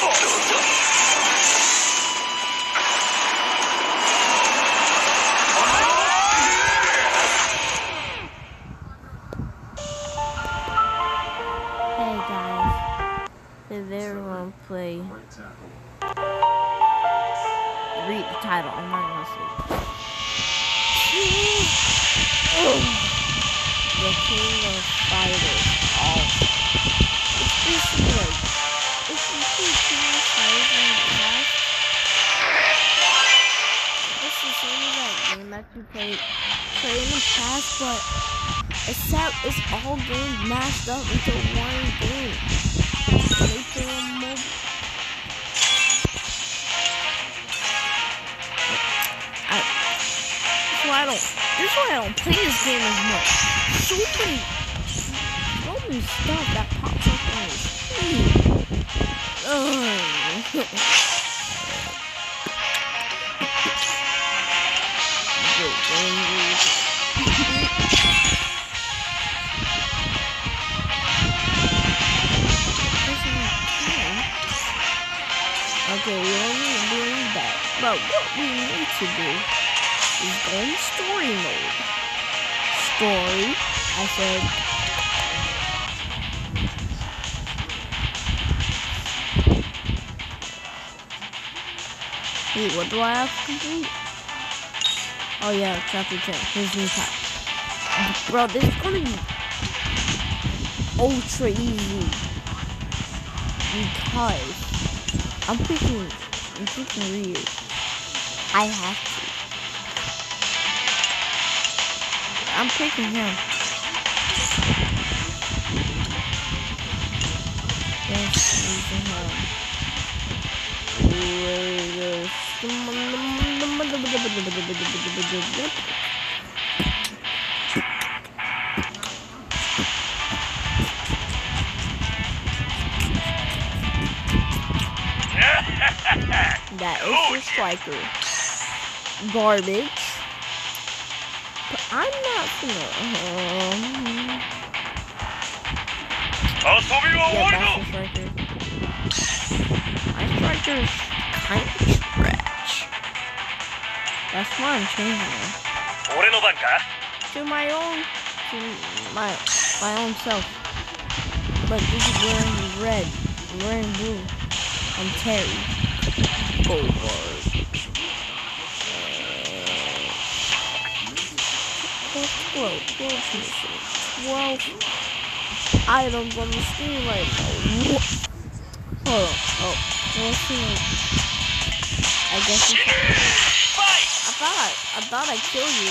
Hey guys, did everyone play? Read the title, I'm not gonna say. The King of Fighters. It's basically like, if you see King of Fighters in the past, it's the same exact game that you play in the past, but except it's all games mashed up into one game. They play on mobile. That's why I don't play this game as much. So many stuff that pops up on the screen. Okay, we don't need to do any of that. But what we need to do is go in story mode. Story, I said. Wait, what do I have to complete? Oh yeah, chapter 10. Here's new type. Bro, this is gonna be ultra easy. Because I'm picking Ryu. I have to. I'm picking him. Yes, using him. That is the striker. Garbage. But I'm not gonna. Yeah, that's the striker. My striker's kind of trash. That's why I'm changing it. To my own self. But this is wearing red. I'm wearing blue. I'm Terry. Oh God. 12 items on the screen right now. Hold on. Oh, let's see. I guess I thought I killed you.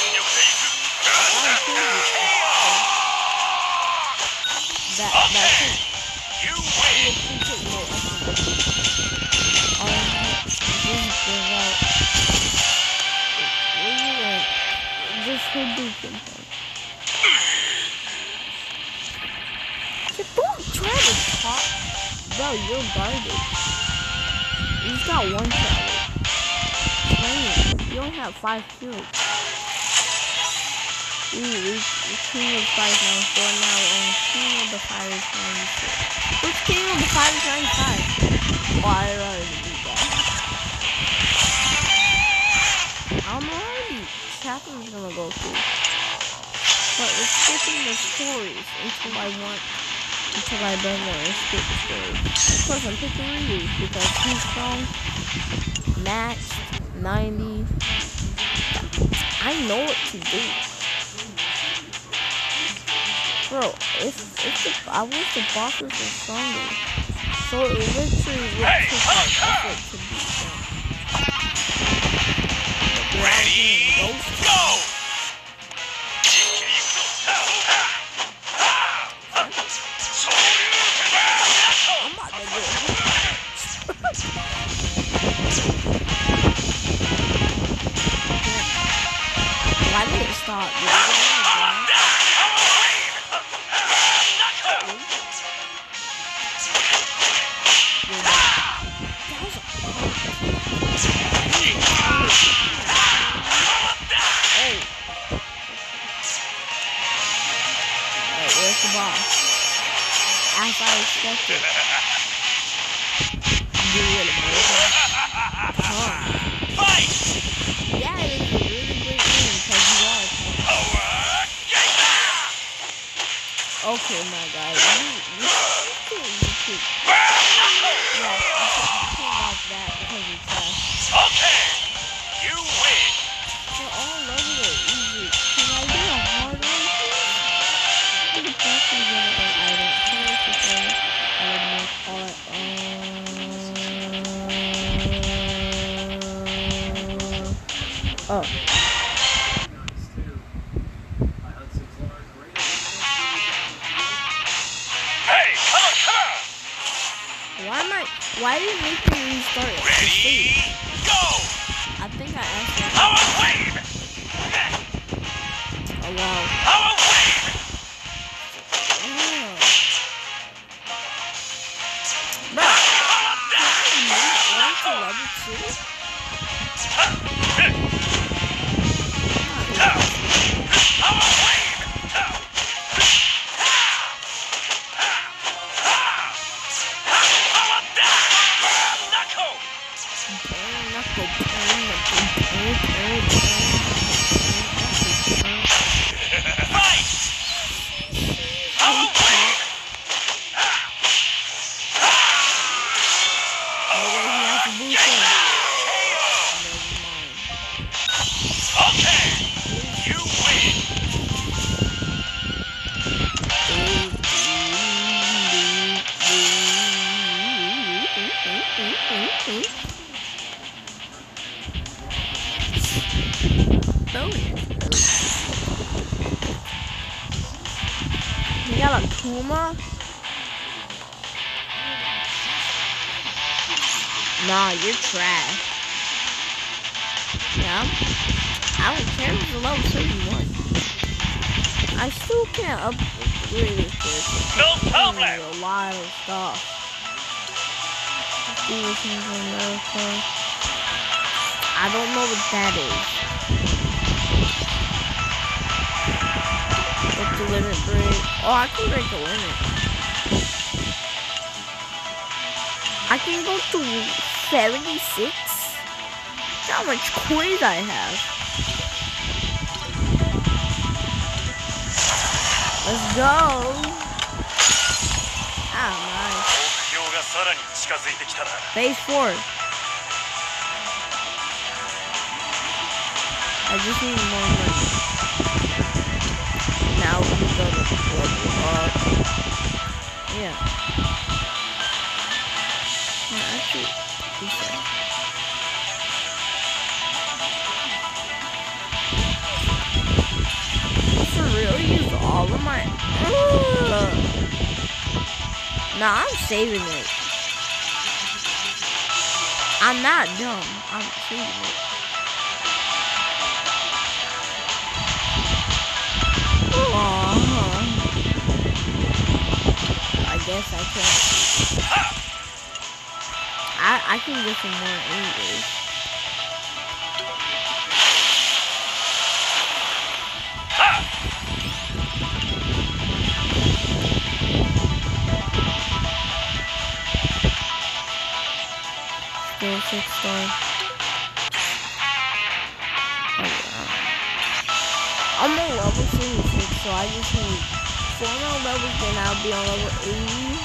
That's it. You win. Just Hadouken him. Don't try to talk. Bro, you're garbage. He's got one shot. You don't have 5 kills. Ooh, we're King of Fighters 94 now, and King of the Fighters 96. What's King of the Fighters 95? Oh, I'd rather do that. I don't know how many chapters gonna go through. But we're skipping the stories until I don't want to skip the stories. Of course, I'm picking Ryu because he's strong, max, 90. I know what to do. Bro, I wish the bosses were stronger. So it literally would take like effort to beat them. Ready, go! I'm about to do it. Why did it stop? Where's the boss? As I expected. kill my guy. You yeah, I can't like that because it's trash. Okay, you win. They're all levels are easy. Can I do a hard one? I think that's the general item. Can I prepare oh. Hey, come on. Why did it make me restart it? Ready, go. I think I asked her. Power wave. Oh wow. Power wave. Oh. Bro, can I move on to level 2? Power wave. You got a Kuma? Nah, you're trash. Yeah, I don't care if it's a level 31. I still can't upgrade this person. No problem. A lot of stuff. I don't know what that is. What's the limit break? Oh, I can break the limit. I can go to 76? How much coins I have? Let's go! Ah, nice. Phase 4. I just need more money. Now we go to level up. Yeah. Actually, for real, use all of my. Nah, I'm saving it. I'm not dumb. I'm saving it. I guess I can't. I can get some more anyways. Still 6 stars. I'm on level 76, so I just need 4 more levels, then I'll be on level 80.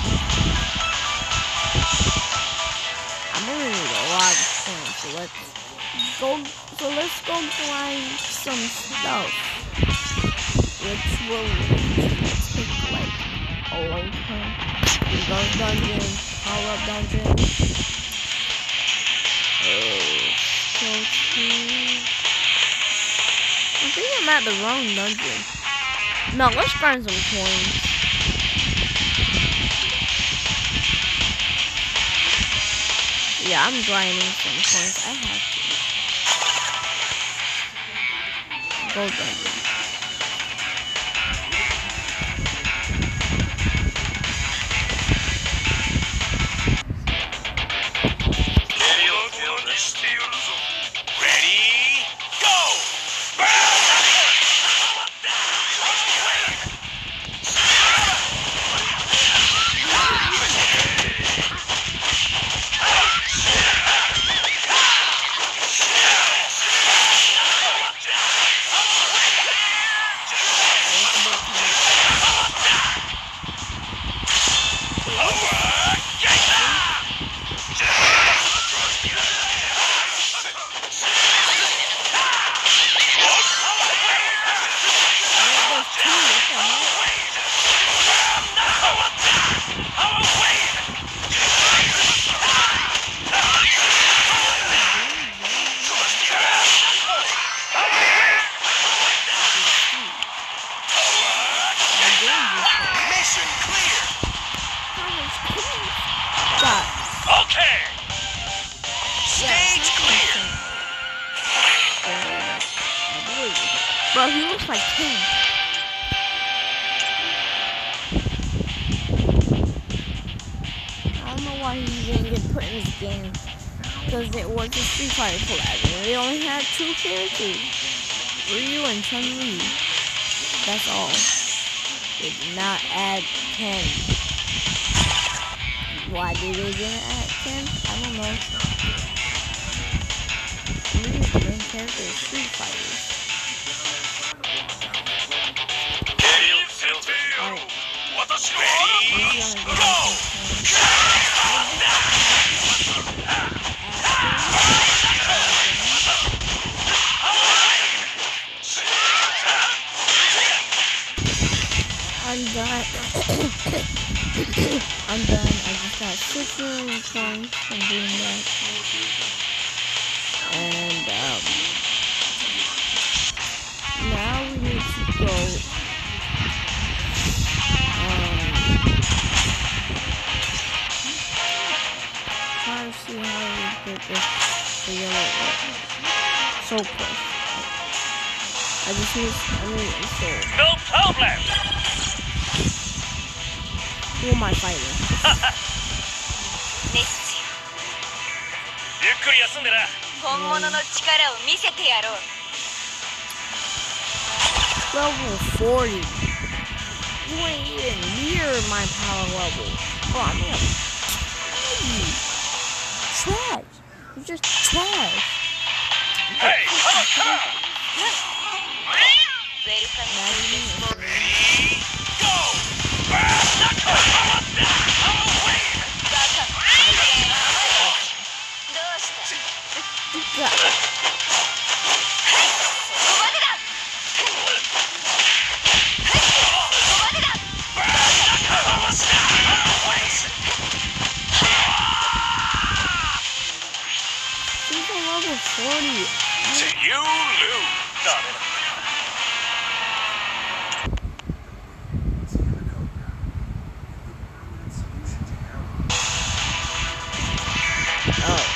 I'm gonna need a lot of points, so let's go grind some stuff, which will take like a long time. We go dungeon, power up dungeon. I think I'm at the wrong dungeon. No, let's grind some coins. Yeah, I'm grinding some coins. I have to. Gold dungeon. Bro, he looks like King. I don't know why he didn't get put in this game. Because it was a Street Fighter collab. And they only had 2 characters. Ryu and Chun-Li. That's all. They did not add Ken. Why did they didn't add Ken? I don't know. Ryu's the main character of Street Fighter. Alright. Ready? Go! I'm done. I'm done. I just got 6 million points from doing that. And now we need to go trying to see how we get the yellow soul plus. I just need soul. No problem! Who am I fighting? ゆっくり休んでな。 本物の力を見せてやろう。 Level 40. You ain't even near my power level. Bro, I'm gonna trash. You're just trash. Hey, come on! ウェルカム。 Ready? Go! Knuckle! Away! バカ。どうした？ Yeah. そこまでだ。そこまでだ。 He's a level 40. To you lose. Oh.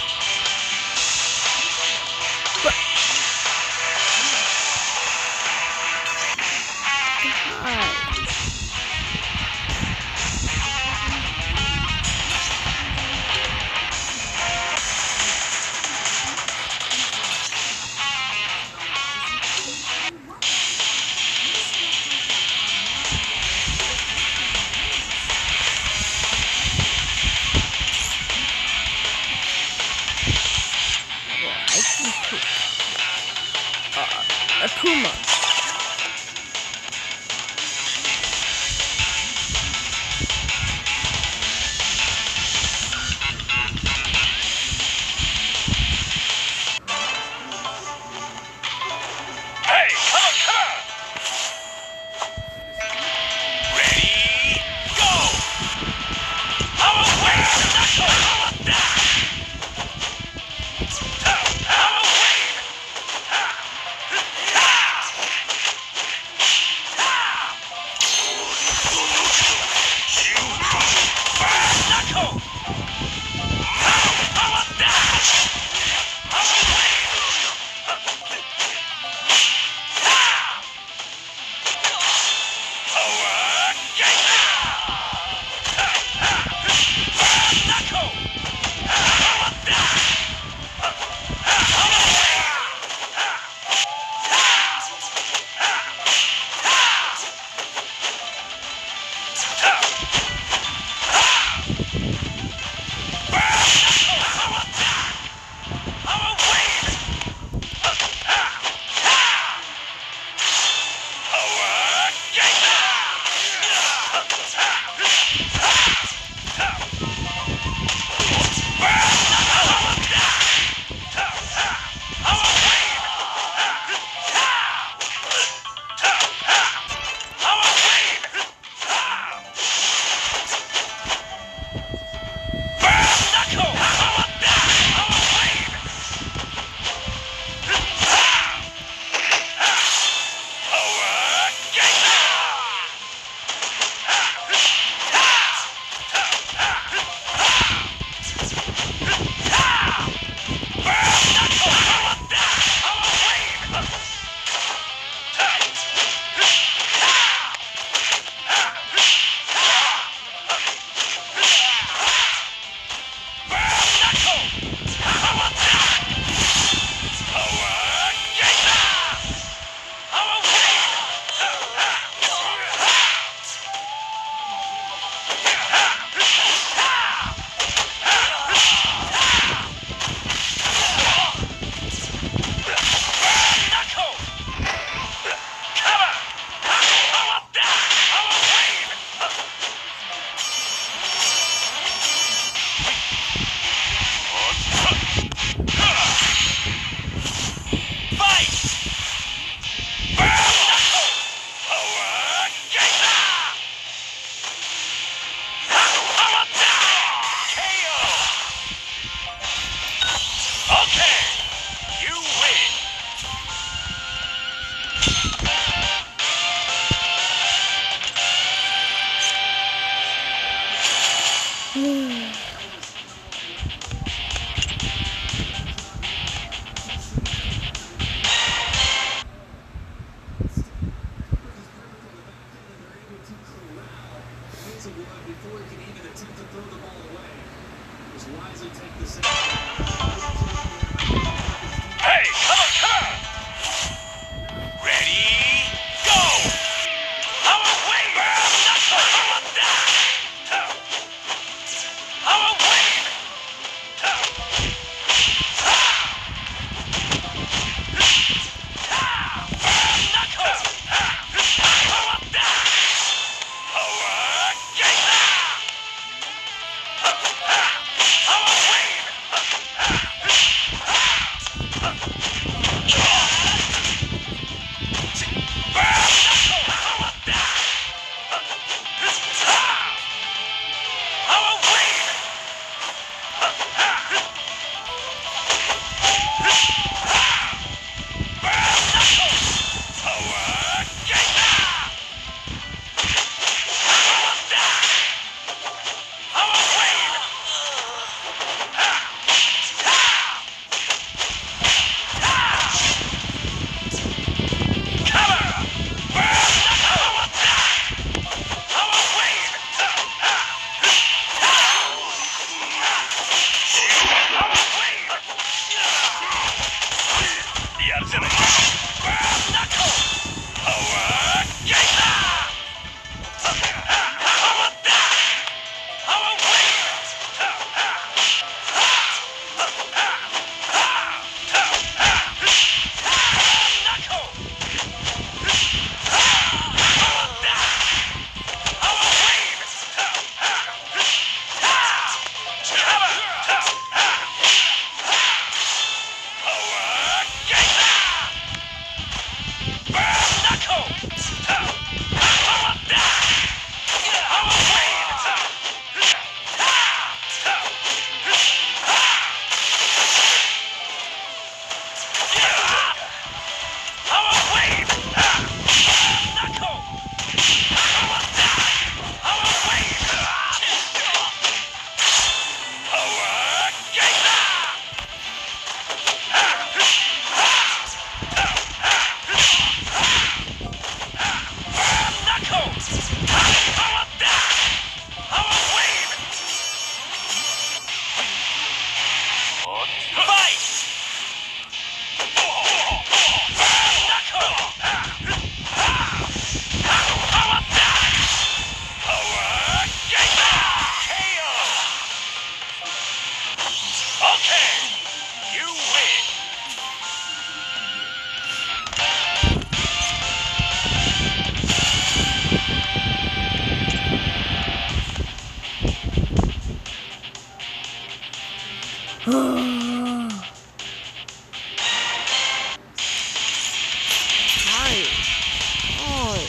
Akuma. Hey, come on! Ready? Go! Away! Knuckle! Hey, come on, come on! Ready, go! Power wave! Knuckle! Power dash! Power wave! Knuckle! Power dash! Power geyser! Power wave! Tired. Oh.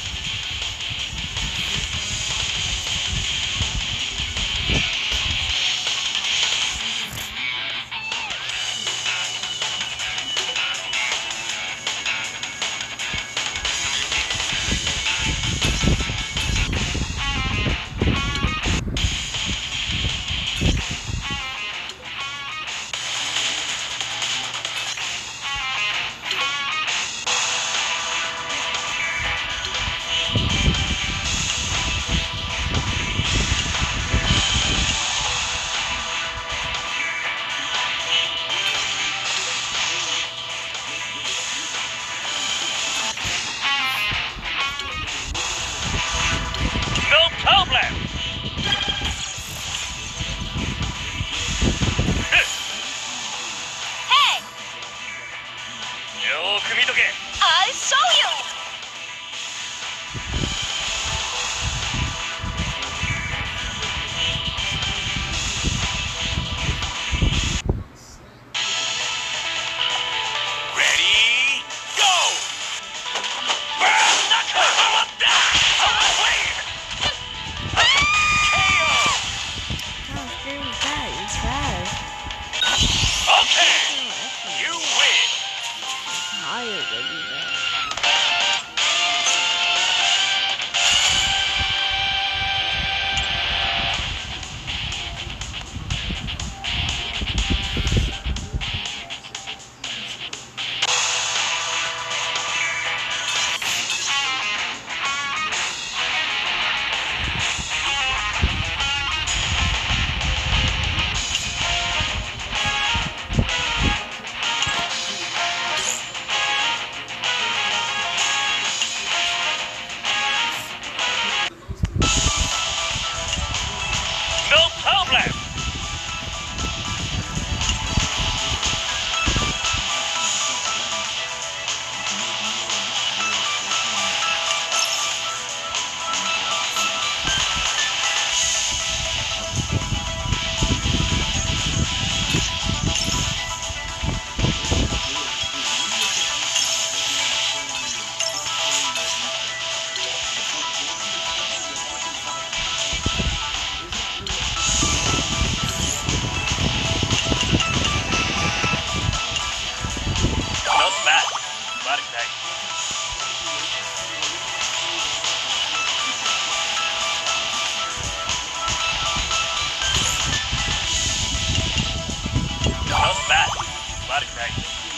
body crack.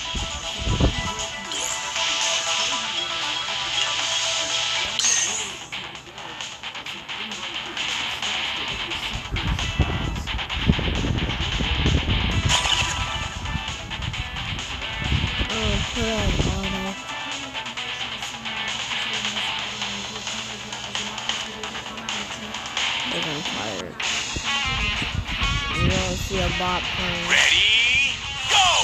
Oh, put on Arnold. I'm tired. You don't see a bot playing. Ready, go!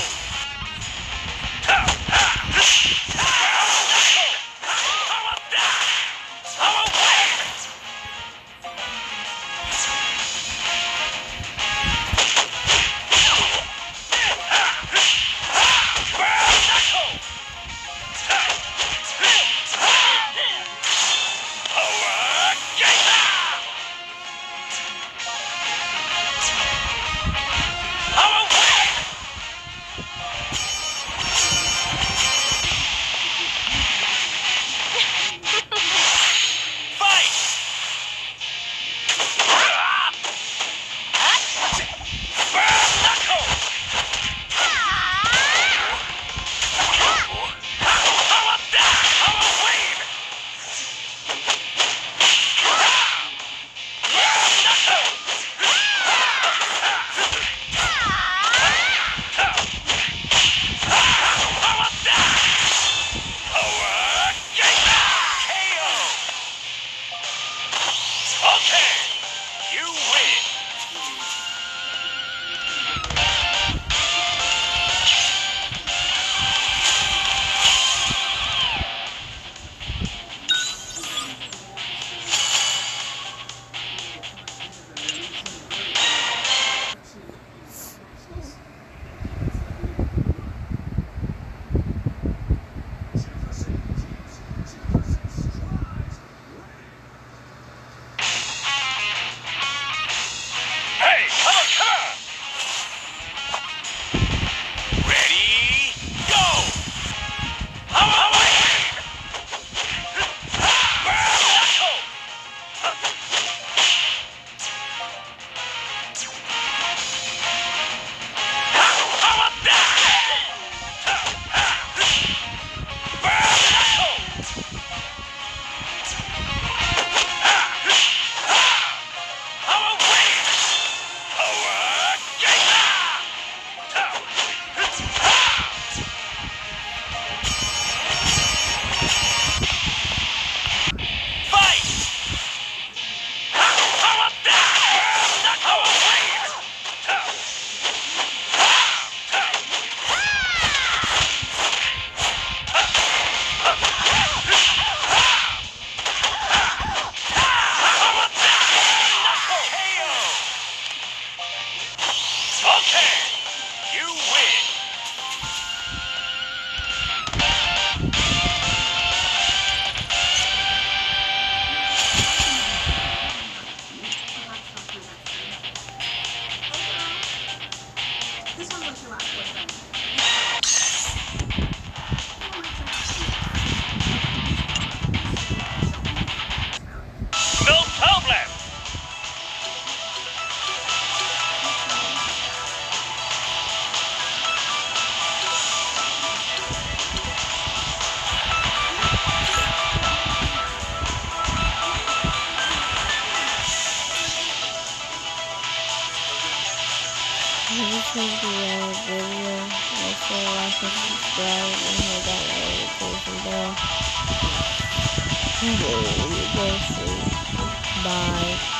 This is the end of the video. Make sure to like and subscribe and hit that notification bell. Go sleep. Bye.